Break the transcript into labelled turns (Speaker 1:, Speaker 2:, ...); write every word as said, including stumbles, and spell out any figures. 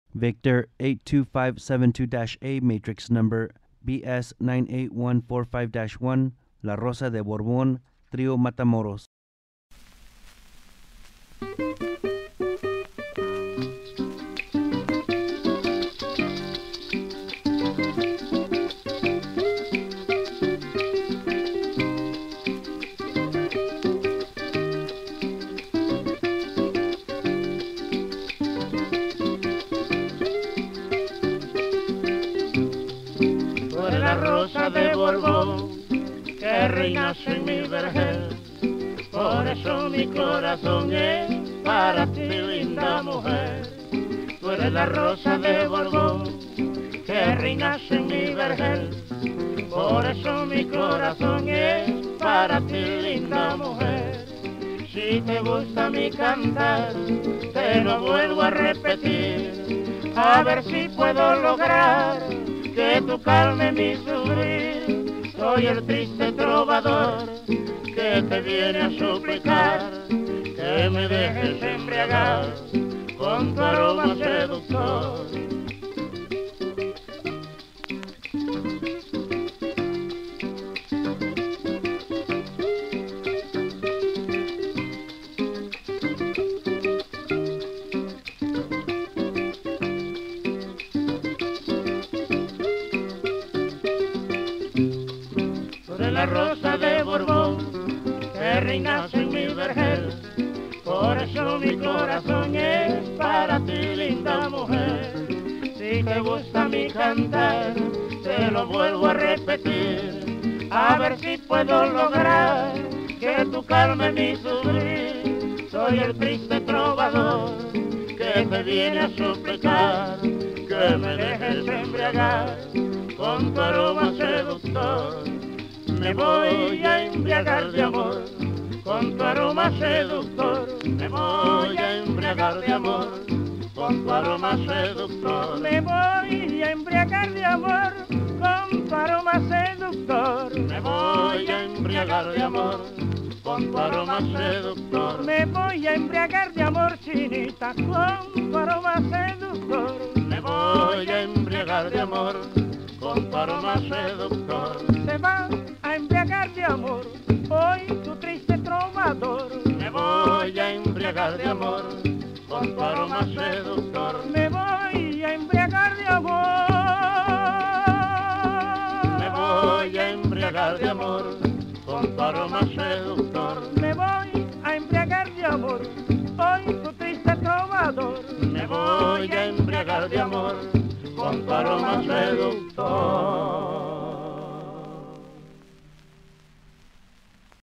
Speaker 1: Victor eight two five seven two A, matrix number B S nine eight one four five dash one, La Rosa De Borbón, Trío Matamoros.
Speaker 2: La Rosa de Borbón que reinas en mi vergel, por eso mi corazón es para ti, linda mujer. Tú eres la Rosa de Borbón que reinas en mi vergel, por eso mi corazón es para ti, linda mujer. Si te gusta mi cantar, te lo vuelvo a repetir, a ver si puedo lograr que tú calmes mi sufrir. Soy el triste trovador que te viene a suplicar que me dejes embriagar con tu aroma seductor. La Rosa de Borbón que reinas en mi vergel, por eso mi corazón es para ti, linda mujer. Si te gusta mi cantar, te lo vuelvo a repetir, a ver si puedo lograr que tú calmes mi sufrir. Soy el triste trovador que te viene a suplicar que me dejes embriagar con tu aroma seductor. Me voy a embriagar de amor con tu aroma seductor. Me voy a embriagar de amor con tu aroma seductor.
Speaker 3: Me voy a embriagar de amor con tu aroma seductor.
Speaker 2: Me voy a embriagar de amor con tu aroma seductor.
Speaker 3: Me voy a embriagar de amor, chinita, con tu aroma seductor.
Speaker 2: Me voy a embriagar de amor con tu aroma seductor.
Speaker 3: Se va a embriagar de amor hoy tu triste trovador.
Speaker 2: Me voy a embriagar de amor con tu aroma seductor.
Speaker 3: Me voy a embriagar de amor.
Speaker 2: Me voy a embriagar de amor con tu aroma seductor.
Speaker 3: Me voy a embriagar de amor hoy tu triste trovador.
Speaker 2: Me voy a embriagar de amor con tu aroma seductor.